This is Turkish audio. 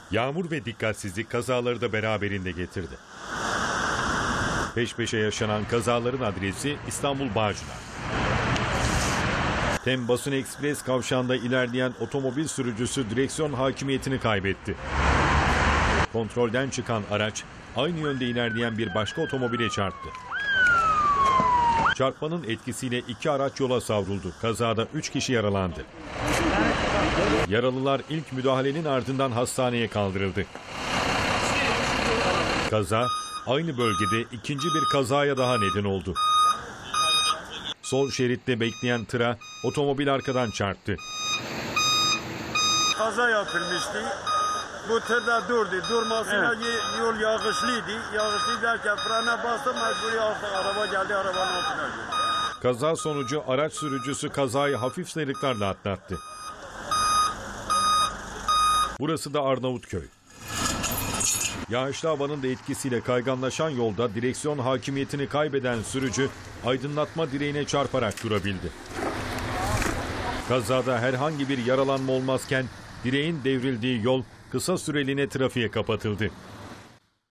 Yağmur ve dikkatsizlik kazaları da beraberinde getirdi. Peş peşe yaşanan kazaların adresi İstanbul Bağcılar. Tem Basın Ekspres kavşağında ilerleyen otomobil sürücüsü direksiyon hakimiyetini kaybetti. Kontrolden çıkan araç aynı yönde ilerleyen bir başka otomobile çarptı. Çarpmanın etkisiyle iki araç yola savruldu. Kazada 3 kişi yaralandı. Yaralılar ilk müdahalenin ardından hastaneye kaldırıldı. Kaza aynı bölgede ikinci bir kazaya daha neden oldu. Sol şeritte bekleyen tıra otomobil arkadan çarptı. Kaza yapılmıştı. Bu tır da durdu. Durmasına yol yağışlıydı. Yağışlı derken frene bastı, mecburi araba geldi, arabanın altına girdi. Kaza sonucu araç sürücüsü kazayı hafif sıyrıklarla atlattı. Burası da Arnavutköy. Yağışlı havanın da etkisiyle kayganlaşan yolda direksiyon hakimiyetini kaybeden sürücü aydınlatma direğine çarparak durabildi. Kazada herhangi bir yaralanma olmazken direğin devrildiği yol kısa süreliğine trafiğe kapatıldı.